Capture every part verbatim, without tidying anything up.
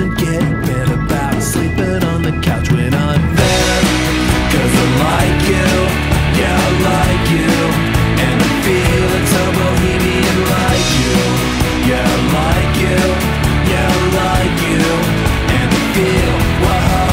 doesn't get better about sleeping on the couch when I'm there. Cause I like you, yeah I like you, and I feel it's a bohemian like you. Yeah I like you, yeah I like you, and I feel, whoa,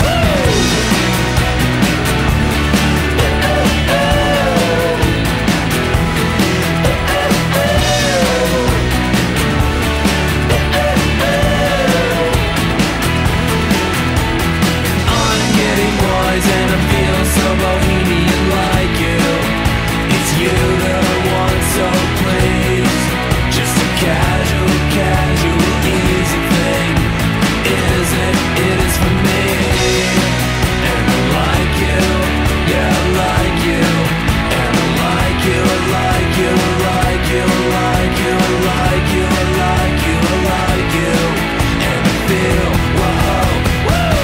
and I feel so bohemian like you. It's you that I want, so please. Just a casual, casual, easy thing. Is it? It is for me. And I like you, yeah I like you. And I like you, I like you, I like you, I like you, I like you, I like you, I like you. And I feel, whoa, woo!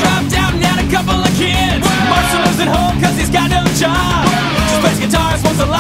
Cause he's got no job. Just plays guitars, wants to